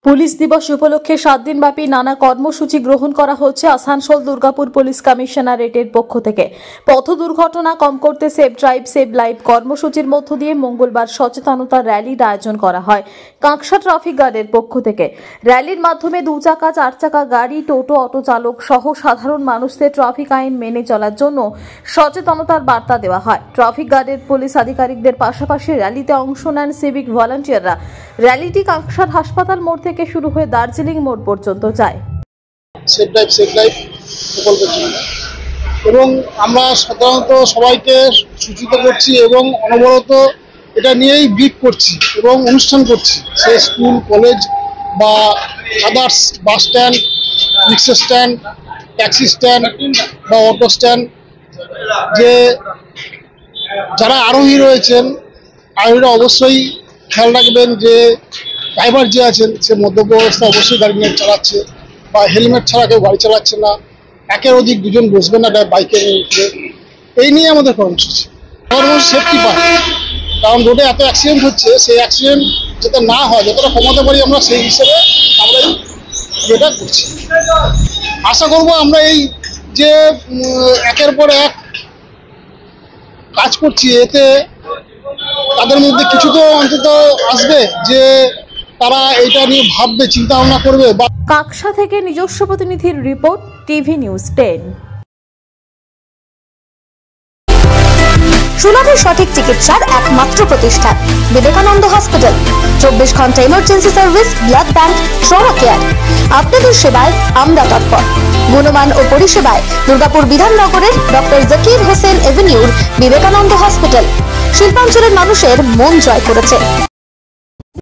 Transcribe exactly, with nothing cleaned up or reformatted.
Police দিবস উপলক্ষে সাত দিনব্যাপী নানা কর্মসূচি গ্রহণ করা হচ্ছে আসানসোল দুর্গাপুর পুলিশ কমিশনারেটের পক্ষ থেকে। পথ দুর্ঘটনা কম করতে সেভ ড্রাইভ সেভ লাইফ কর্মসূচির মধ্য দিয়ে মঙ্গলবার সচেতনতা র্যালির আয়োজন করা হয় কাঁকসা ট্রাফিক গার্ডের পক্ষ থেকে। র্যালির মাধ্যমে দু চাকা চার চাকা গাড়ি, টোটো, অটো চালক সহ সাধারণ মানুষদের ট্রাফিক আইন মেনে চলার জন্য সচেতনতার বার্তা দেওয়া হয়। ট্রাফিক গার্ডের পুলিশ আধিকারিকদের পাশাপাশি র্যালিতে অংশ নেন সিভিক ভলান্টিয়াররা। র্যালিটি কাঁকসার হাসপাতাল মোড় থেকে শুরু হয়ে দার্জিলিং মোড় পর্যন্ত যায়। সেভ ড্রাইভ সেভ লাইফ প্রকল্পের জন্য এবং আমরা সাধারণত সবাইকে সূচিত করছি এবং অনবরত এটা নিয়েই ব্রিফ করছি এবং অনুষ্ঠান করছি। সে স্কুল, কলেজ বা others, bus stand, rickshaw stand, taxi stand বা অটো স্ট্যান্ড, যে যারা আরোহী রয়েছেন আরোহীরা অবশ্যই খেয়াল রাখবেন যে ড্রাইভার যে আছেন সে মদ্যপ অবস্থায় অবশ্যই গাড়ি নিয়ে চালাচ্ছে বা হেলমেট ছাড়া কেউ গাড়ি চালাচ্ছে না, একের অধিক দুজন বসবেন না বাইকের উপরে। এই নিয়ে আমাদের কর্মসূচি কর্মসূচি সেফটি পায়, কারণ রোডে এত অ্যাক্সিডেন্ট হচ্ছে, সেই অ্যাক্সিডেন্ট যাতে না হয় যতটা কমাতে পারি আমরা সেই হিসেবে আমরা এই এটা করছি। আশা করবো আমরা এই যে একের পর এক কাজ করছি এতে তাদের মধ্যে কিছু তো অন্তত আসবে যে তারা এটা নিয়ে ভাববে, চিন্তা ভাবনা করবে। কাঁকসা থেকে নিজস্ব প্রতিনিধির রিপোর্ট, টিভি নিউজ টেন। সুলভে সঠিক চিকিৎসার একমাত্র প্রতিষ্ঠান বিবেকানন্দ হসপিটাল। চব্বিশ ঘন্টা emergency service, blood bank, trauma care. আপনাদের সেবায় আমরা তৎপর। গুণমান ও পরিষেবায় দুর্গাপুর বিধাননগরের ডক্টর জাকির হোসেন এভিনিউর বিবেকানন্দ হসপিটাল শিল্পাঞ্চলের মানুষের মন জয় করেছে।